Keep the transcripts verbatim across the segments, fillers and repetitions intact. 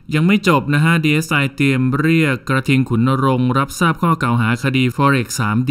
ยังไม่จบนะฮะ ดี เอส ไอ เตรียมเรียกกระทิงขุนนรงค์รับทราบข้อกล่าวหาคดี Forex ทรี ดี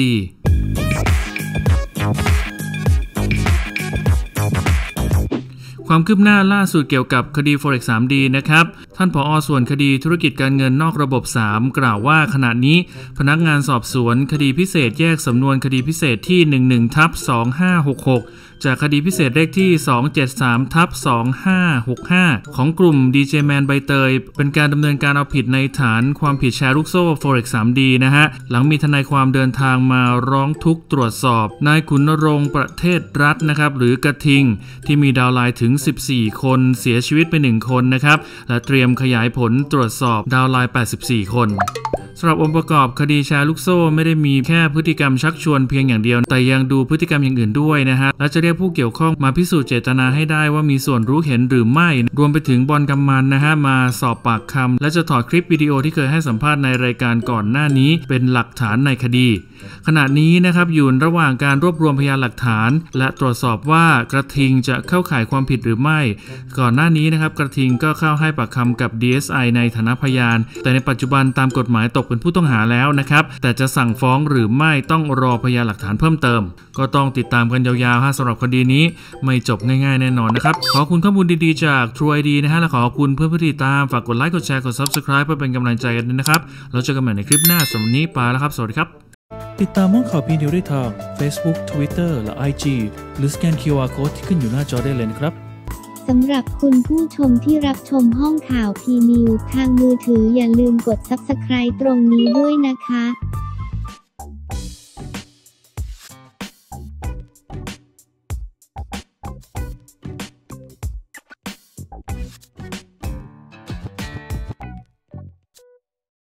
ความคืบหน้าล่าสุดเกี่ยวกับคดี Forex ทรี ดี นะครับท่านผอ.ส่วนคดีธุรกิจการเงินนอกระบบสามกล่าวว่าขณะนี้พนักงานสอบสวนคดีพิเศษแยกสำนวนคดีพิเศษที่ หนึ่งสิบเอ็ดทับสองห้าหกหก จากคดีพิเศษเลขที่ สองเจ็ดสามทับสองห้าหกห้า ของกลุ่ม ดี เจ แมน ใบเตยเป็นการดำเนินการเอาผิดในฐานความผิดแชร์ลูกโซ่ Forex ทรี ดี นะฮะหลังมีทนายความเดินทางมาร้องทุกข์ตรวจสอบนายขุนนรงค์ประเทศรัฐนะครับหรือกระทิงที่มีดาวน์ไลน์ถึงสิบสี่คนเสียชีวิตไปหนึ่งคนนะครับและเตรียมขยายผลตรวจสอบดาวน์ไลน์แปดสิบสี่คนสำหรับองค์ประกอบคดีแชร์ลูกโซ่ไม่ได้มีแค่พฤติกรรมชักชวนเพียงอย่างเดียวแต่ยังดูพฤติกรรมอย่างอื่นด้วยนะฮะและจะเรียกผู้เกี่ยวข้องมาพิสูจน์เจตนาให้ได้ว่ามีส่วนรู้เห็นหรือไม่รวมไปถึงบอลกำมันนะฮะมาสอบปากคำและจะถอดคลิปวิดีโอที่เคยให้สัมภาษณ์ในรายการก่อนหน้านี้เป็นหลักฐานในคดีขณะนี้นะครับอยู่ระหว่างการรวบรวมพยานหลักฐานและตรวจสอบว่ากระทิงจะเข้าข่ายความผิดหรือไม่ก่อนหน้านี้นะครับกระทิงก็เข้าให้ปากคำกับ ดี เอส ไอ ในฐานะพยานแต่ในปัจจุบันตามกฎหมายตกเป็นผู้ต้องหาแล้วนะครับแต่จะสั่งฟ้องหรือไม่ต้องรอพยานหลักฐานเพิ่มเติมก็ต้องติดตามกันยาวๆฮะสำหรับคดีนี้ไม่จบง่ายๆแน่นอนนะครับขอคุณข้อมูลดีๆจาก True ไอ ดี นะฮะและขอคุณเพื่อนผู้ติดตามฝากกดไลค์กดแชร์กด Subscribe เพื่อเป็นกำลังใจกันด้วยนะครับแล้วเจอกันใหม่ในคลิปหน้าสำหรับวันนี้ไปแล้วครับสวัสดีครับติดตามห้องข่าวพีนิวได้ทาง Facebook Twitter และ ไอ จี หรือสแกน คิว อาร์ Code ที่ขึ้นอยู่หน้าจอได้เลยนะครับสำหรับคุณผู้ชมที่รับชมห้องข่าวพีนิวทางมือถืออย่าลืมกด ซับสไครบ์ ตรงนี้ด้วยนะคะ